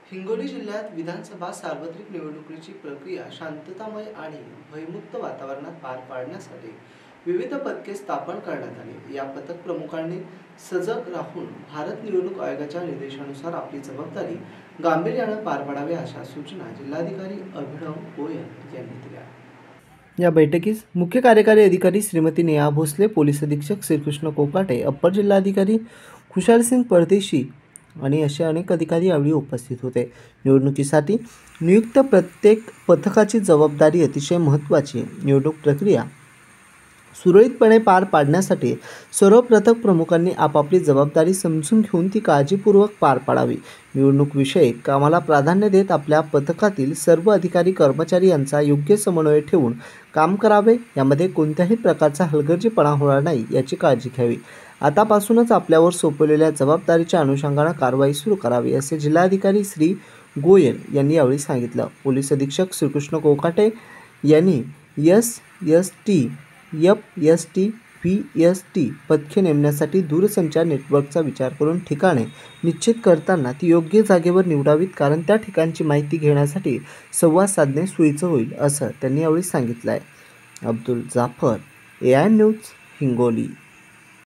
हिंगोली जिल्ह्यात विधानसभा सार्वत्रिक निवडणुकीची प्रक्रिया शांततामय आणि भयमुक्त वातावरणात पार पाडण्यासाठी विविध पथके स्थापन करण्यात आली। या पथक प्रमुखांनी सजग राहून भारत निवडणूक आयोगाच्या निर्देशानुसार आपली जबाबदारी गांभीर्याने पार पाडावी अशा सूचना जिल्हाधिकारी अभिनव गोयल यांनी दिल्या। या बैठकीस मुख्य कार्यकारी अधिकारी श्रीमती नेहा भोसले, पोलीस अधीक्षक श्रीकृष्ण कोकाटे, अप्पर जिल्हाधिकारी खुशालसिंग परदेशी आणि असे अनेक अधिकारी यावेळी उपस्थित होते। निवडणुकीसाठी नियुक्त प्रत्येक पथकाची जबाबदारी अतिशय महत्त्वाची। निवडणूक प्रक्रिया सुरळीतपणे पार पाडण्यासाठी सर्व पथक प्रमुखांनी आपापली जबाबदारी समजून घेऊन ती काळजीपूर्वक पार पाडावी। निवडणूक विषयक कामाला प्राधान्य देत आपल्या पथकातील सर्व अधिकारी कर्मचारी यांचा योग्य समन्वय ठेवून काम करावे। यामध्ये कोणत्याही प्रकारचा हलगर्जीपणा होणार नाही याची काळजी घ्यावी। आतापासूनच आपल्यावर सोपवलेल्या जबाबदारीच्या अनुषंगाने कारवाई सुरू करावी असे जिल्हाधिकारी श्री गोयल यांनी यावेळी सांगितलं। पोलीस अधीक्षक श्रीकृष्ण कोकाटे यांनी SST, FST, VST पथके नेमण्यासाठी दूरसंचार नेटवर्कचा विचार करून ठिकाणे निश्चित करताना ती योग्य जागेवर निवडावीत, कारण त्या ठिकाणची माहिती घेण्यासाठी संवाद साधणे सोयीचं होईल असं त्यांनी यावेळी सांगितलं आहे। Abdul Jafar, AI news, Hingoli.